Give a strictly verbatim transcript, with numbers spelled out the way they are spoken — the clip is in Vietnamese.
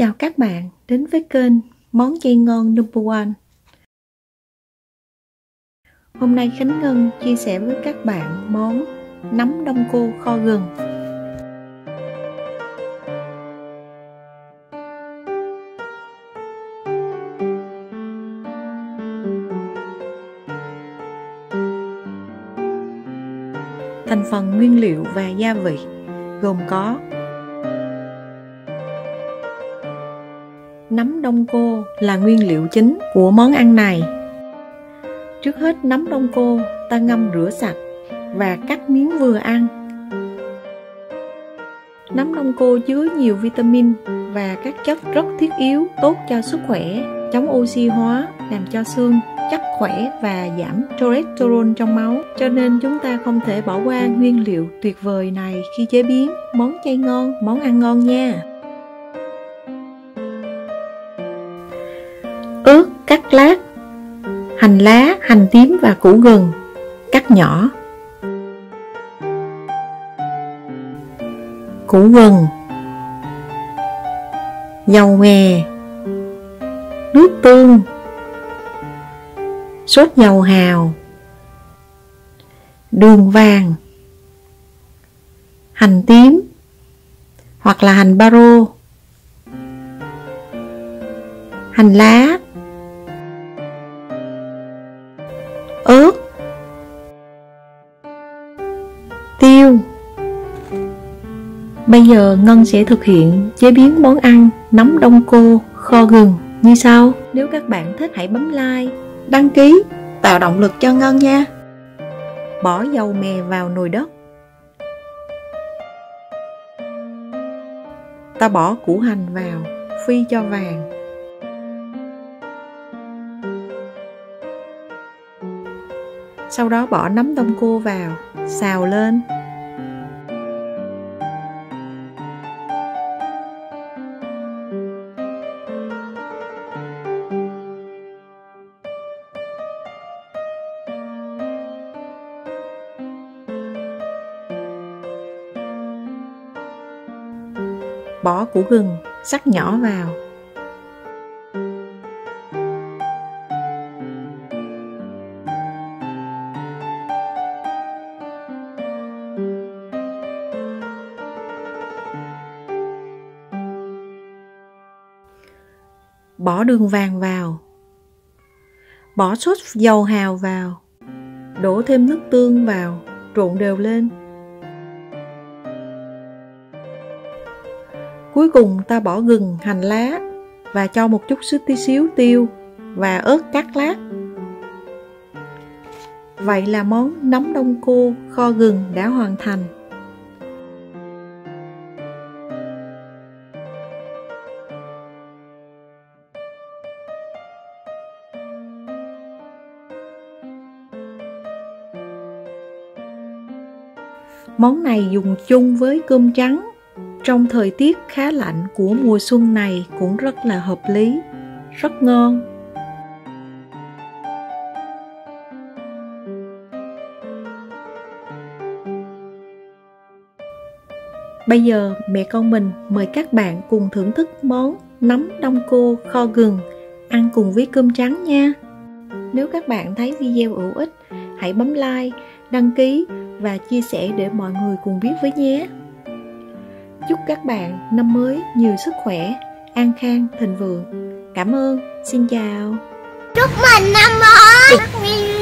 chào các bạn đến với kênh Món chay ngon number one. Hôm nay Khánh Ngân chia sẻ với các bạn món nấm đông cô kho gừng. Thành phần nguyên liệu và gia vị gồm có nấm đông cô là nguyên liệu chính của món ăn này. Trước hết nấm đông cô ta ngâm rửa sạch và cắt miếng vừa ăn. Nấm đông cô chứa nhiều vitamin và các chất rất thiết yếu tốt cho sức khỏe, chống oxy hóa, làm cho xương chắc khỏe và giảm cholesterol trong máu. Cho nên chúng ta không thể bỏ qua nguyên liệu tuyệt vời này khi chế biến món chay ngon, món ăn ngon nha. Ớt cắt lát, hành lá, hành tím và củ gừng cắt nhỏ. Củ gừng, dầu mè, nước tương, sốt dầu hào, đường vàng, hành tím hoặc là hành baro, hành lá, ớt, tiêu. Bây giờ Ngân sẽ thực hiện chế biến món ăn nấm đông cô kho gừng như sau. Nếu các bạn thích hãy bấm like, đăng ký, tạo động lực cho Ngân nha. Bỏ dầu mè vào nồi đất. Ta bỏ củ hành vào, phi cho vàng. Sau đó bỏ nấm đông cô vào, xào lên. Bỏ củ gừng sắc nhỏ vào. Bỏ đường vàng vào. Bỏ sốt dầu hào vào. Đổ thêm nước tương vào, trộn đều lên. Cuối cùng ta bỏ gừng, hành lá và cho một chút tí xíu tiêu và ớt cắt lát. Vậy là món nấm đông cô kho gừng đã hoàn thành. Món này dùng chung với cơm trắng trong thời tiết khá lạnh của mùa xuân này cũng rất là hợp lý, rất ngon. Bây giờ mẹ con mình mời các bạn cùng thưởng thức món nấm đông cô kho gừng ăn cùng với cơm trắng nha. Nếu các bạn thấy video hữu ích, hãy bấm like, đăng ký và chia sẻ để mọi người cùng biết với nhé. Chúc các bạn năm mới nhiều sức khỏe, an khang, thịnh vượng. Cảm ơn, xin chào. Chúc mình năm mới